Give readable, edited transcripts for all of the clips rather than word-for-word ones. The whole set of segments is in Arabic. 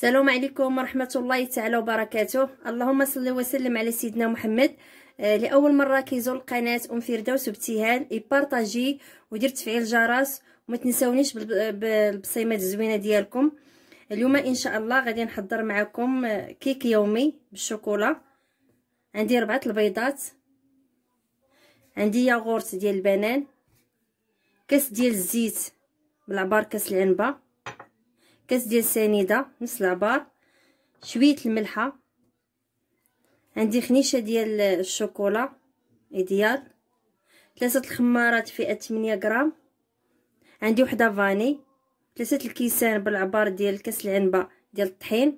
السلام عليكم ورحمة الله تعالى وبركاته. اللهم صل وسلم على سيدنا محمد. لأول مرة كيزور القناة أم فردوس وابتهال يبارطاجي ودير تفعيل الجرس وما تنساونيش بالبصيمات الزوينة ديالكم. اليوم ان شاء الله غادي نحضر معكم كيك يومي بالشوكولا. عندي 4 البيضات، عندي ياغورت ديال البنان، كاس ديال الزيت بالعبار كاس العنبه، كاس ديال سنيده نص العبار، شويه الملحه، عندي خنيشه ديال الشوكولا ايديال، 3 الخمارات فئه 8 غرام، عندي وحده فاني، 3 الكيسان بالعبار ديال كاس العنبه ديال الطحين،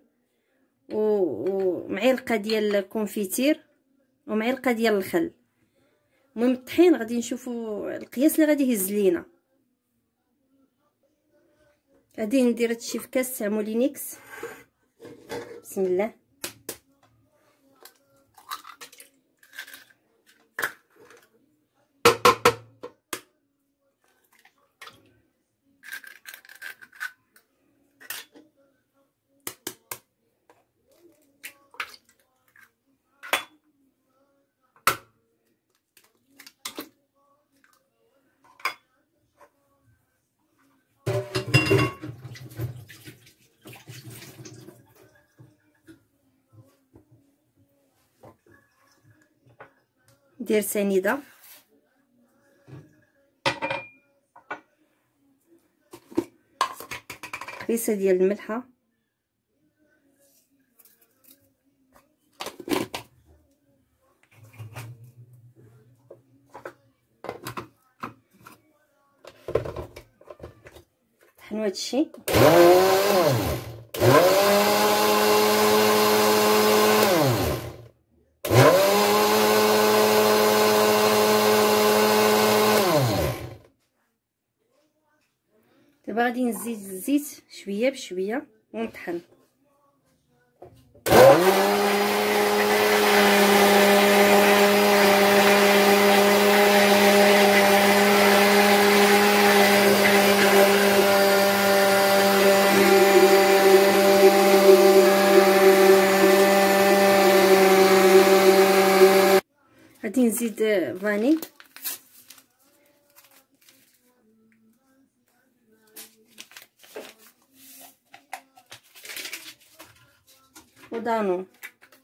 ومعلقه ديال الكونفيتير، ومعلقه ديال الخل. المهم الطحين غادي نشوفوا القياس اللي غادي يهز لينا. غادي ندير هادشي في كاس تاع مولينيكس. بسم الله. ندير سنيده، خبيصه ديال الملحه، طحنوا هادشي. دابا غادي نزيد الزيت شويه بشويه ونطحن. غادي نزيد فاني، ودانون،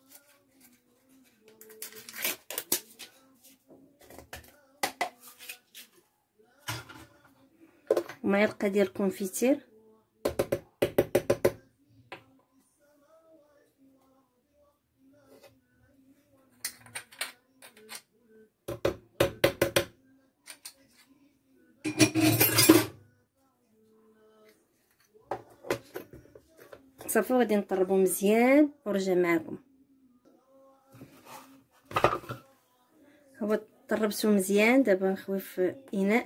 ومعلقه ديال الكونفيتير، صافي. غادي نطربو مزيان ونرجع معكم. هو طربتو مزيان، دابا نخوي في اناء.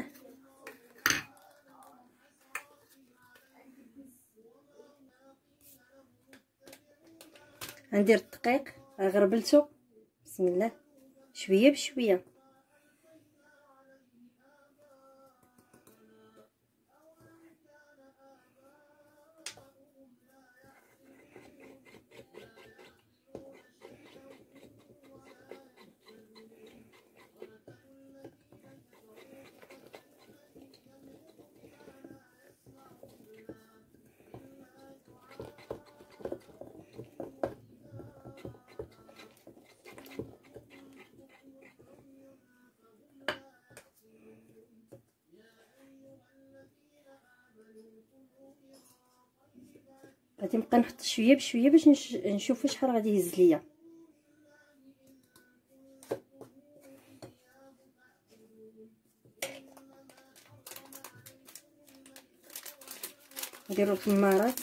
غندير الدقيق غربلتو. بسم الله، شويه بشويه. غادي نبقى نحط شويه بشويه باش نشوفوا شحال غادي يهز ليا. نديرو الخمارات،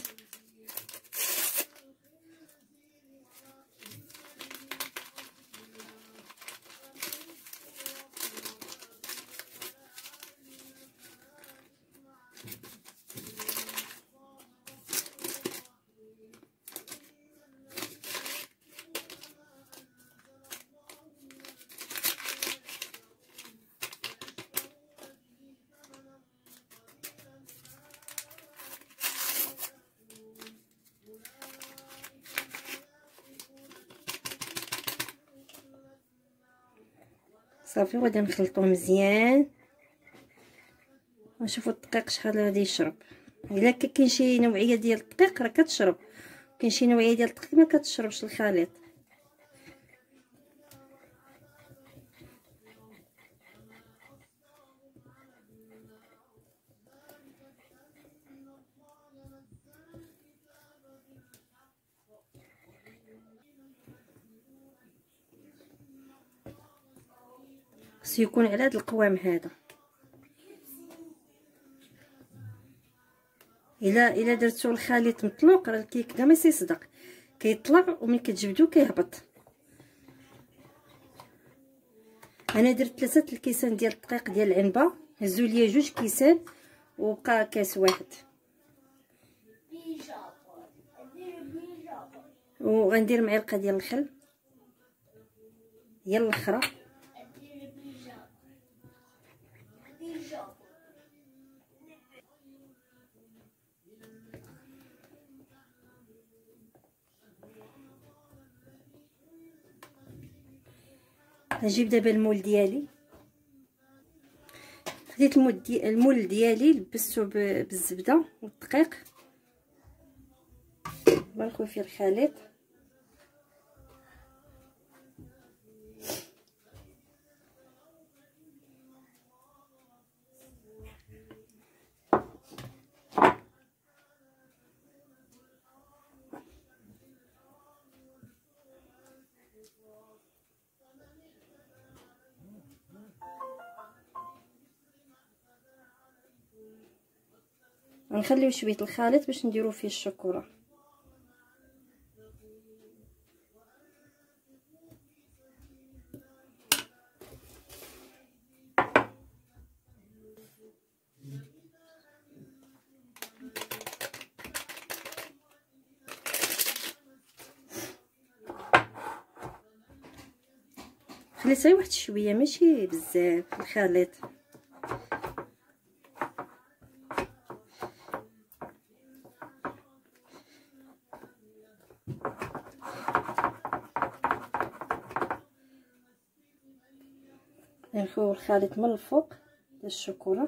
صافي وغادي نخلطوه مزيان ونشوفوا الدقيق شحال غادي يشرب. الا كاين شي نوعيه ديال الدقيق راه كتشرب، كاين شي نوعيه ديال الدقيق ما كتشربش الخليط. خصو يكون على هذا القوام هذا. الا درتو الخليط مطلوق راه الكيك كاع ما يصدق، كيطلع وملي كتجبدو كيهبط. انا درت 3 الكيسان ديال الدقيق ديال العنبه، هزوا ليا 2 كيسان وبقى كاس واحد. وغندير معلقه ديال الخل هي الاخرى. نجيب دابا المول ديالي، خديت المول ديالي لبستو بالزبده والدقيق، نخوي فيه الخليط. غنخليو شويه الخليط باش نديرو فيه الشوكولا. خليت غير واحد شويه ماشي بزاف الخليط. نخويو الخليط من الفوق ديال الشوكولا.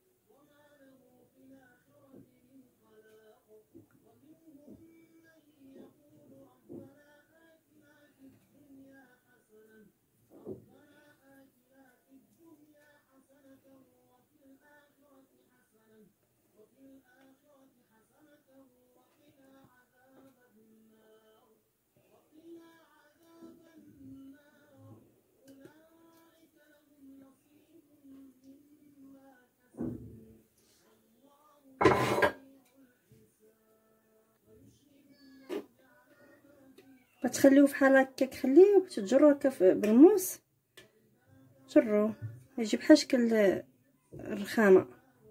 غتخليوه بحال هكاك، خليوه تجرو هكا بالموس، جروه يجي بحال شكل الرخامه.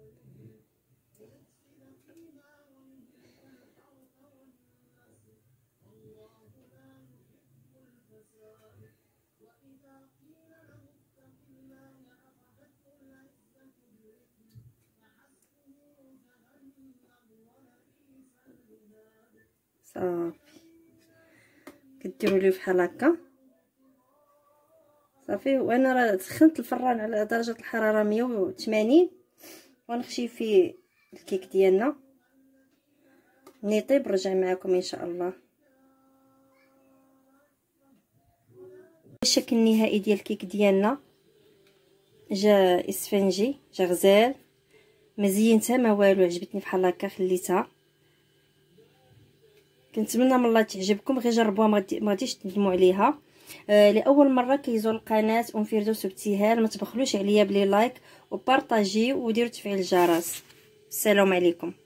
صافي كديروا ليه بحال هكا صافي. وانا راه سخنت الفران على درجه الحراره 180 ونخشي فيه الكيك ديالنا. ملي يطيب نرجع معكم ان شاء الله. الشكل النهائي ديال الكيك ديالنا جا اسفنجي، جا غزال، ما زينتها ما والو، عجبتني بحال هكا خليتها. كنتمنى من الله تعجبكم، غير جربوها ما غاديش تندموا عليها. لاول مره كيزور القناه ام فردوس وابتهال، ما تبخلوش عليا بلي لايك وبارطاجي وديروا تفعيل الجرس. السلام عليكم.